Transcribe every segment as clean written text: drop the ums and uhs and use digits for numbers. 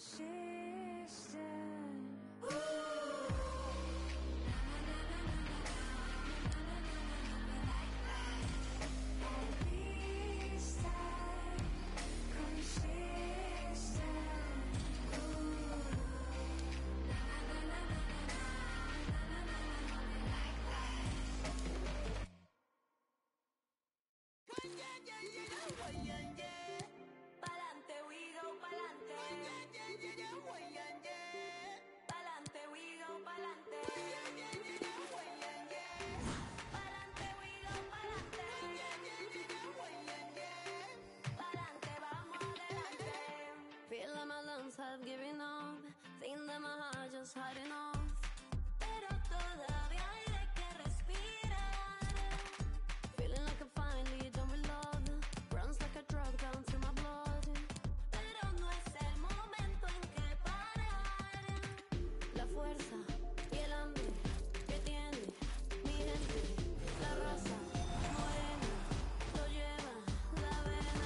Have given up, think that my heart just had enough. Pero todavía hay de que respirar. Feeling like I'm finally done with love. Runs like a drug down to my blood. Pero no es el momento en que parar. La fuerza y el hambre que tiene mi gente, la raza morena lo lleva la vena.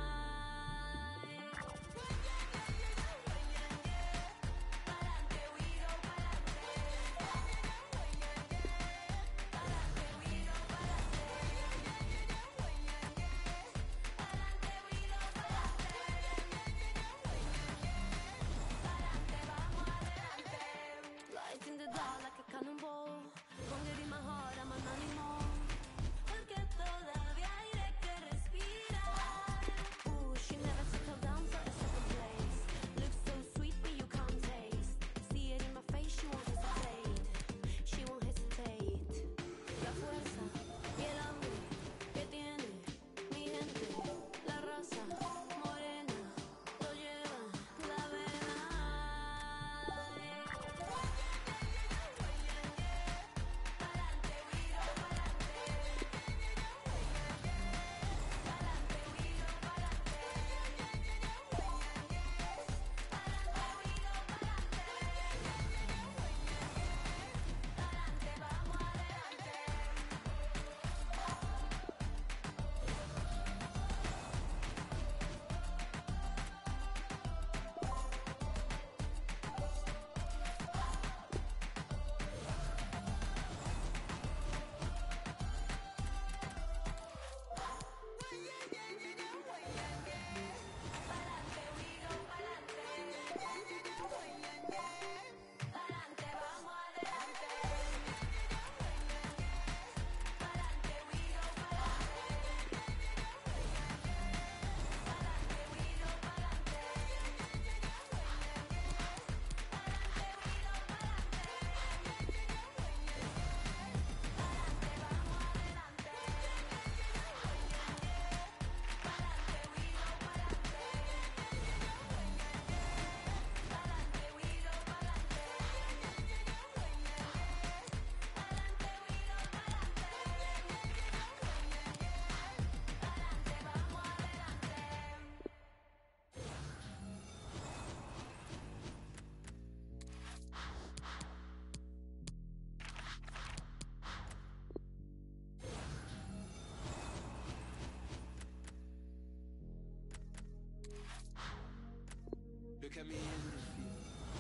Look at me in defeat.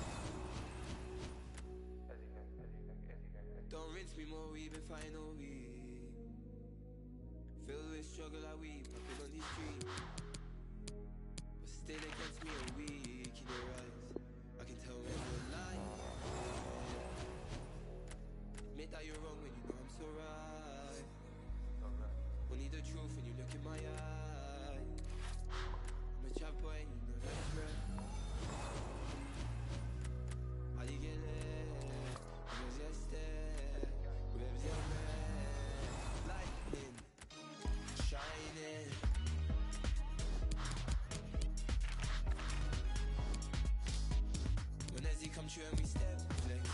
Don't rinse me more, we've been fighting all week. Filled with struggle like we popping on these streets. But still against me are weak in your eyes. I can tell when you're lying. Admit that you're wrong when you know I'm so right. Only the truth when you look in my eye. I'm a trap boy and you know that's right. How do you get there? Because you're there. Whatever's your man. Lightning, shining. When does he come true and we step flex?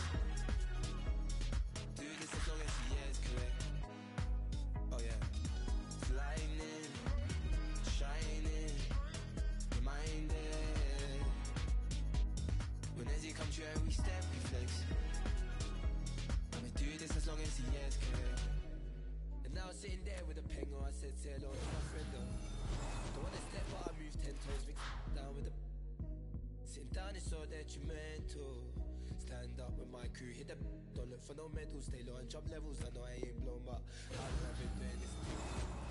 Do this as long as he is correct. Oh yeah. It's lightning, shining, reminded. When does he come true and we step, we flex. I'ma do this as long as he is correct. And now sitting there with a pengo, I said say hello to my friend though. Don't wanna step but I move 10 toes, mix down with the Sitting down is so detrimental. Stand up with my crew, hit the don't look for no medals. Stay low and jump levels. I know I ain't blown, but how long I've been doing this thing?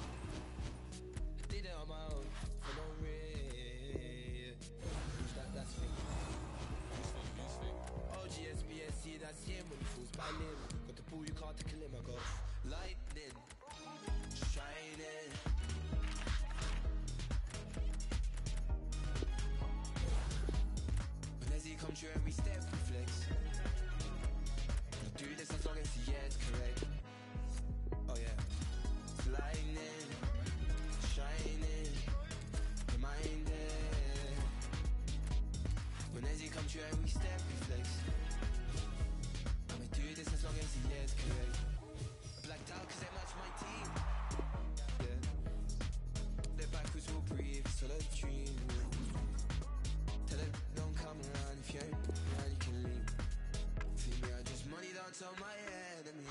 I did it on my own for no reason. That's me. OGSBSC, that's him when he falls by limb. Got the ball, you can't tackle him. I go lightning, shining. When as he comes through and we step and flex, we'll do this as long as the year's correct. Oh yeah, it's lightning, shining, reminded. When as he comes through and we step and flex, I'ma do this as long as the year's correct. Blacked out cause they match my team. Yeah, their backwards will breathe, it's all a dream. Tell them don't come around, if you ain't around you can leave. Feel me, I just money down to my enemy.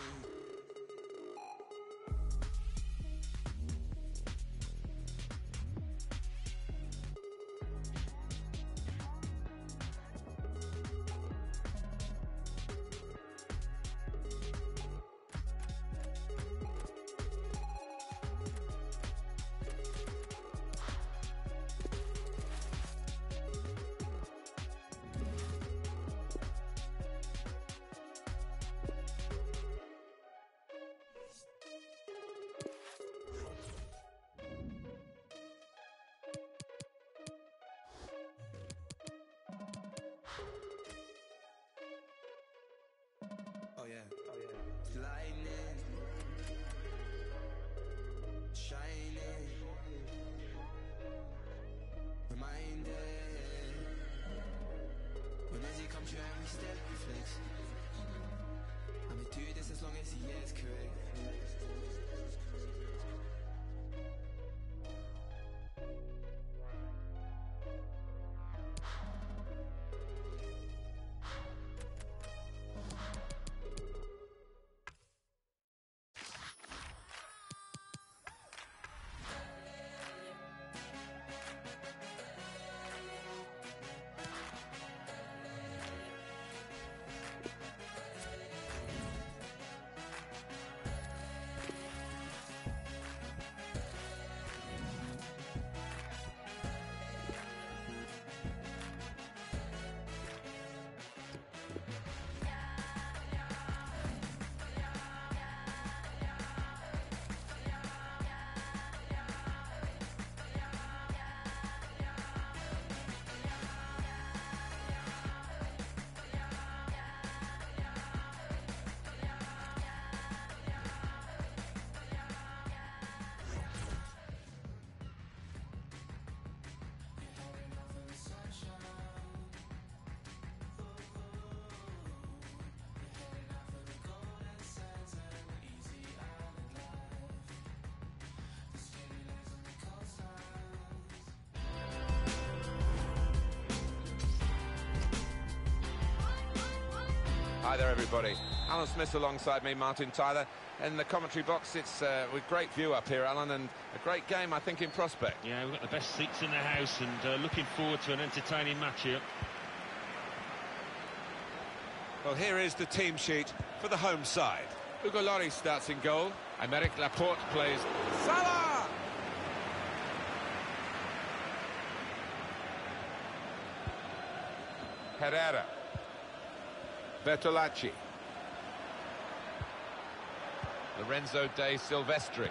Oh yeah, it's lightning, shining, reminded. When as he comes through and we step and flex, I'ma do this as long as the year's correct. Hi there, everybody. Alan Smith alongside me, Martin Tyler. In the commentary box, it's with great view up here, Alan, and a great game, I think, in prospect. Yeah, we've got the best seats in the house, and looking forward to an entertaining match here. Well, here is the team sheet for the home side. Hugo Lloris starts in goal. Aymeric Laporte plays Salah! Herrera. Bertolacci. Lorenzo De Silvestri.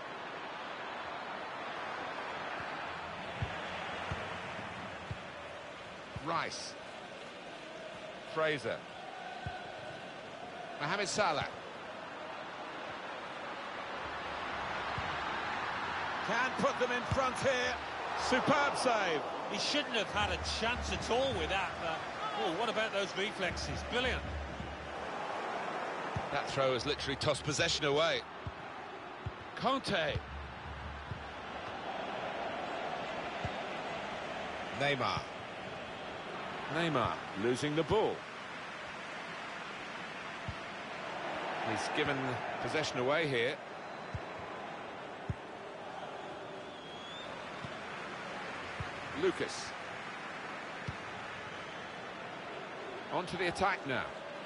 Rice. Fraser. Mohamed Salah. Can put them in front here. Superb save. He shouldn't have had a chance at all with that. Oh, what about those reflexes? Brilliant. That throw has literally tossed possession away. Conte. Neymar. Neymar losing the ball. He's given possession away here. Lucas. On to the attack now.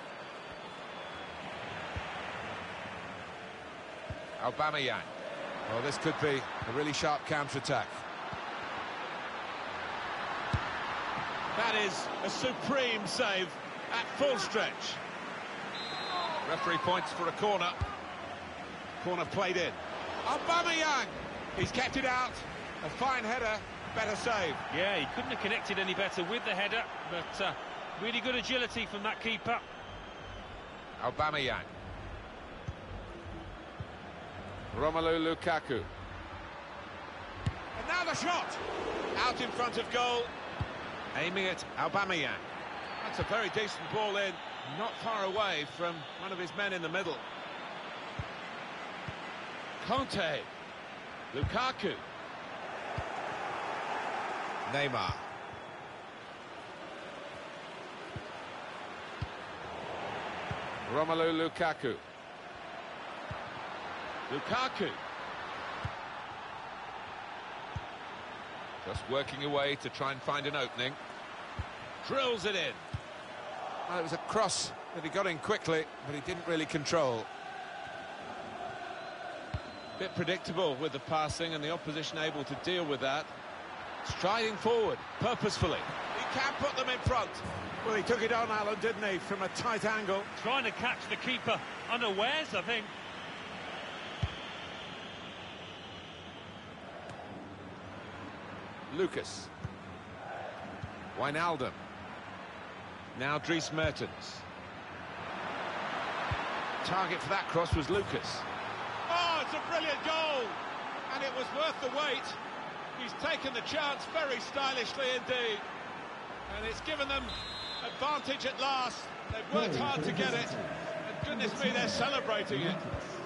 Aubameyang. Well, this could be a really sharp counter-attack. That is a supreme save at full stretch. Referee points for a corner. Corner played in. Aubameyang! He's kept it out. A fine header, better save. Yeah, he couldn't have connected any better with the header, but really good agility from that keeper. Aubameyang. Romelu Lukaku. And now the shot! Out in front of goal. Aiming at Aubameyang. That's a very decent ball in. Not far away from one of his men in the middle. Conte. Lukaku. Neymar. Romelu Lukaku. Lukaku. Just working away to try and find an opening. Drills it in. Well, it was a cross that he got in quickly, but he didn't really control. Bit predictable with the passing and the opposition able to deal with that. Striding forward, purposefully. He can put them in front. Well, he took it on, Alan, didn't he, from a tight angle. Trying to catch the keeper unawares, I think. Lucas. Wijnaldum. Now Dries Mertens. Target for that cross was Lucas. Oh, it's a brilliant goal! And it was worth the wait. He's taken the chance very stylishly indeed. And it's given them advantage at last. They've worked hard to get it. And goodness me, they're celebrating it.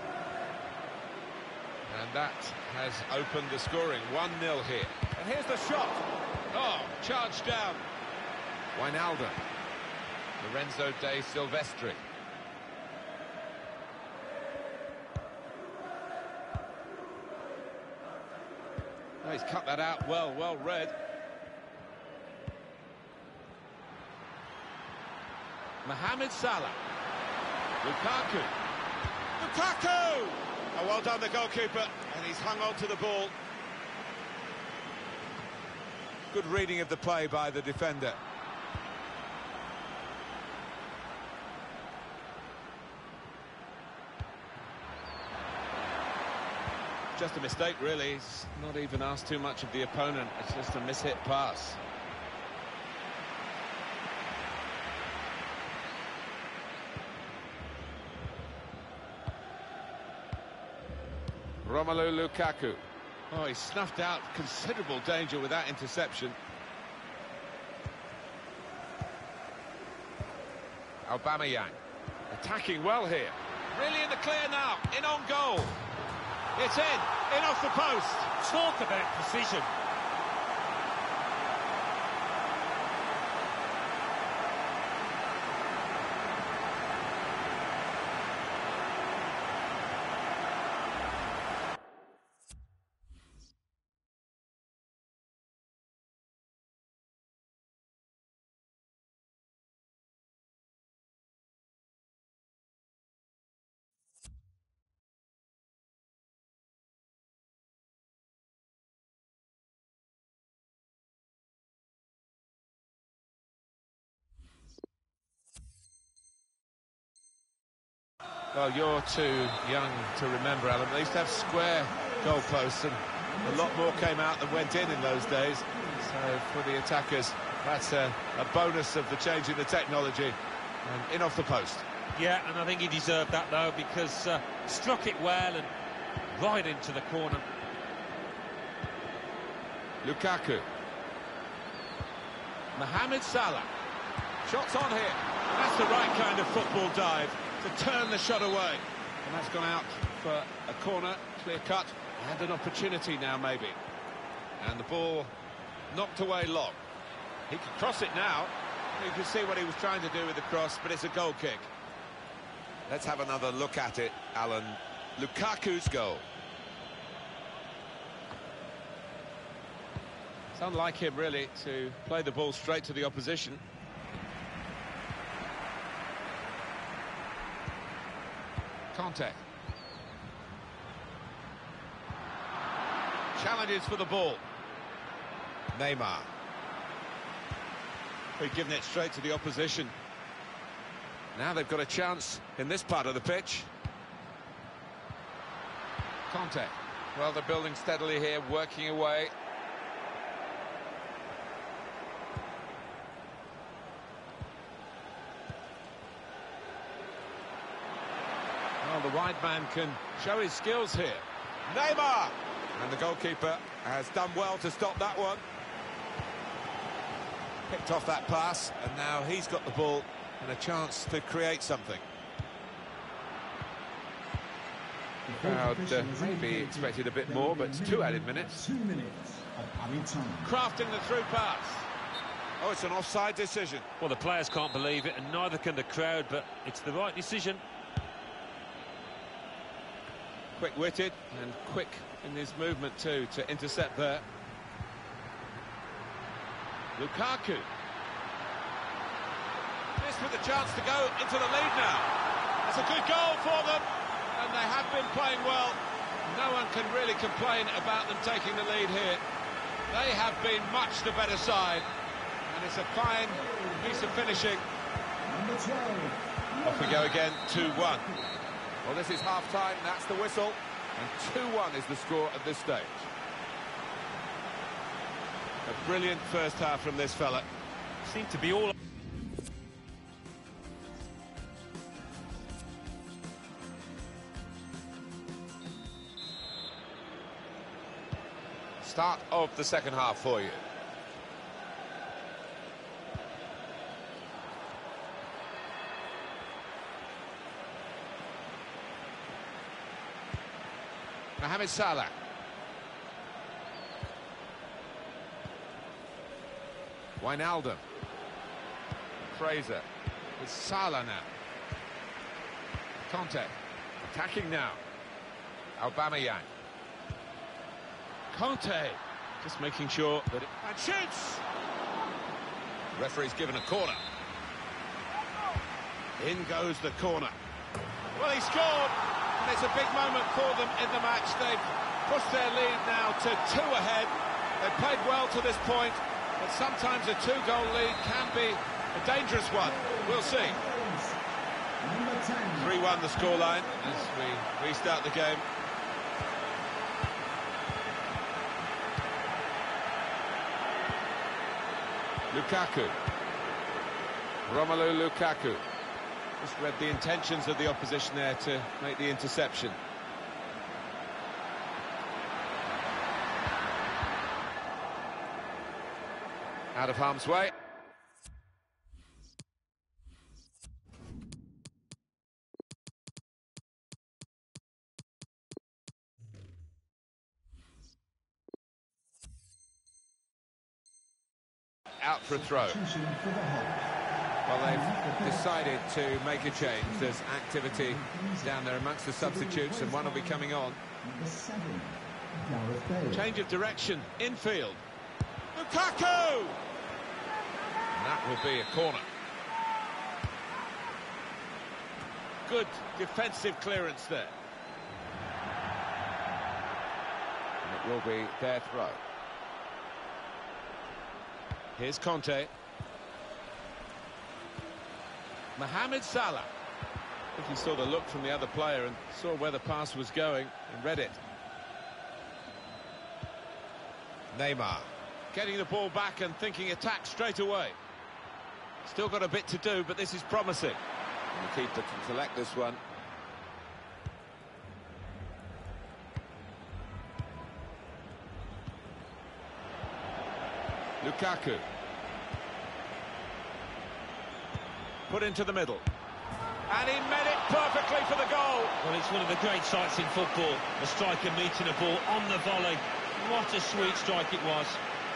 And that has opened the scoring. 1-0 here. And here's the shot. Oh, charged down. Wijnaldum. Lorenzo de Silvestri. Oh, he's cut that out well read. Mohamed Salah. Lukaku. Lukaku! Oh, well done, the goalkeeper. And he's hung on to the ball. Good reading of the play by the defender. Just a mistake, really. He's not even asked too much of the opponent. It's just a mishit pass. Romelu Lukaku. Oh, he snuffed out considerable danger with that interception. Aubameyang. Attacking well here. Really in the clear now. In on goal. It's in off the post. Talk about precision. Well, you're too young to remember, Alan. They used to have square goalposts, and a lot more came out than went in those days. So for the attackers, that's a bonus of the change in the technology. And in off the post. Yeah, and I think he deserved that, though, because struck it well and right into the corner. Lukaku. Mohamed Salah. Shots on here. That's the right kind of football dive to turn the shot away. And that's gone out for a corner, clear cut, and an opportunity now maybe. And the ball knocked away long. He can cross it now. You can see what he was trying to do with the cross, but it's a goal kick. Let's have another look at it, Alan. Lukaku's goal. It's unlike him, really, to play the ball straight to the opposition. Conte. Challenges for the ball. Neymar. They've given it straight to the opposition. Now they've got a chance in this part of the pitch. Conte. Well, they're building steadily here, working away. Well, the wide man can show his skills here. Neymar! And the goalkeeper has done well to stop that one. Picked off that pass, and now he's got the ball and a chance to create something. The crowd maybe expected a bit more, but 2 added minutes. 2 minutes of added time. Crafting the through pass. Oh, it's an offside decision. Well, the players can't believe it, and neither can the crowd, but it's the right decision. Quick-witted and quick in his movement too to intercept there. Lukaku. This with a chance to go into the lead now. It's a good goal for them, and they have been playing well. No one can really complain about them taking the lead here. They have been much the better side, and it's a fine piece of finishing. Number 12. Off we go again, 2-1. Well, this is half-time, that's the whistle, and 2-1 is the score at this stage. A brilliant first half from this fella. Seem to be all... Start of the second half for you. Mohamed Salah. Wijnaldum. Fraser. It's Salah now. Conte. Attacking now. Aubameyang. Conte just making sure that it... And shoots! Referee's given a corner. In goes the corner. Well, he scored, and it's a big moment for them in the match. They've pushed their lead now to 2 ahead. They've played well to this point, but sometimes a 2-goal lead can be a dangerous one. We'll see. Number 10. 3-1 the scoreline as we restart the game. Lukaku. Romelu Lukaku. Just read the intentions of the opposition there to make the interception. Out of harm's way. Out for a throw. Substitution for the Hawks. Well, they've decided to make a change. There's activity down there amongst the substitutes, and one will be coming on. Number 7. Gareth Bale. Change of direction, infield. Lukaku! And that will be a corner. Good defensive clearance there. And it will be their throw. Here's Conte. Mohamed Salah. I think he saw the look from the other player and saw where the pass was going and read it. Neymar. Getting the ball back and thinking attack straight away. Still got a bit to do, but this is promising. And the keeper can collect this one. Lukaku. Put into the middle. And he made it perfectly for the goal. Well, it's one of the great sights in football. A striker meeting a ball on the volley. What a sweet strike it was.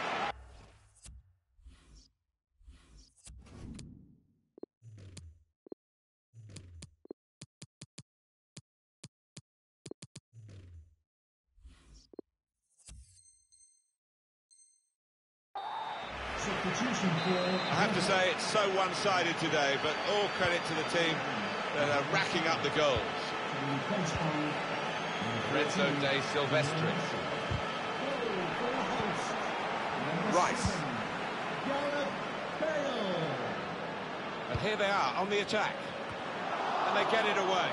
Substitution for... I have to say it's so one-sided today, but all credit to the team that are racking up the goals. to be replaced by Renzo De Silvestris. For the host, number Rice. 7, Gareth Bale. And here they are on the attack. And they get it away.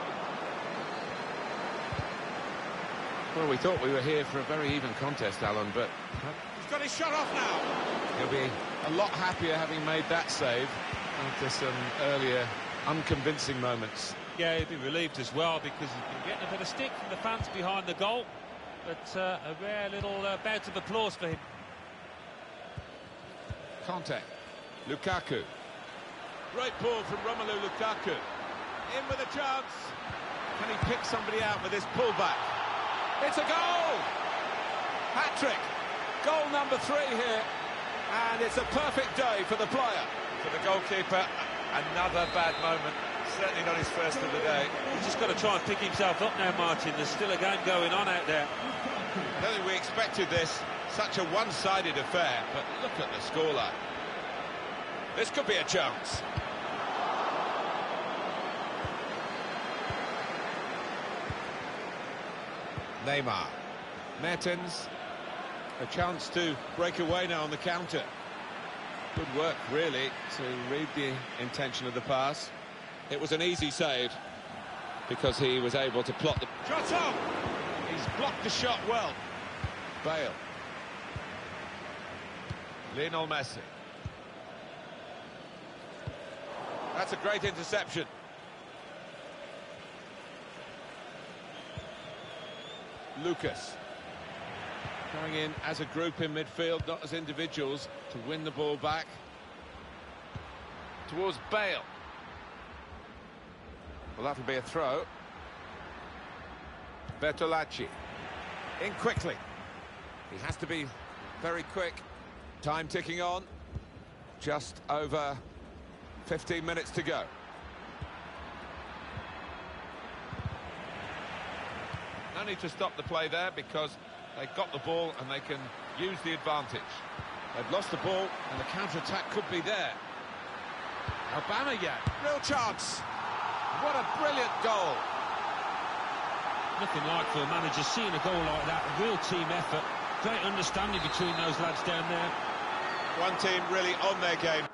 Well, we thought we were here for a very even contest, Alan, but He's got his shot off now. he'll be a lot happier having made that save after some earlier unconvincing moments. Yeah, he'd be relieved as well because he's been getting a bit of stick from the fans behind the goal. But a rare little bout of applause for him. Conte. Lukaku. Great ball from Romelu Lukaku. In with a chance. Can he pick somebody out with this pullback? It's a goal! Hat-trick. Goal number 3 here. And it's a perfect day for the player. For the goalkeeper, another bad moment. Certainly not his first of the day. He's just got to try and pick himself up now, Martin. There's still a game going on out there. I don't think we expected this. Such a one-sided affair. But look at the scoreline. This could be a chance. Neymar. Mertens. A chance to break away now on the counter. Good work, really, to read the intention of the pass. It was an easy save because he was able to plot the... Shot on! He's blocked the shot well. Bale. Lionel Messi. That's a great interception. Lucas. Going in as a group in midfield, not as individuals, to win the ball back. Towards Bale. Well, that'll be a throw. Bertolacci. In quickly. He has to be very quick. Time ticking on. Just over 15 minutes to go. No need to stop the play there because they got the ball and they can use the advantage. They've lost the ball and the counter-attack could be there. Aubameyang, real chance. What a brilliant goal. Nothing like for a manager seeing a goal like that. A real team effort. Great understanding between those lads down there. One team really on their game.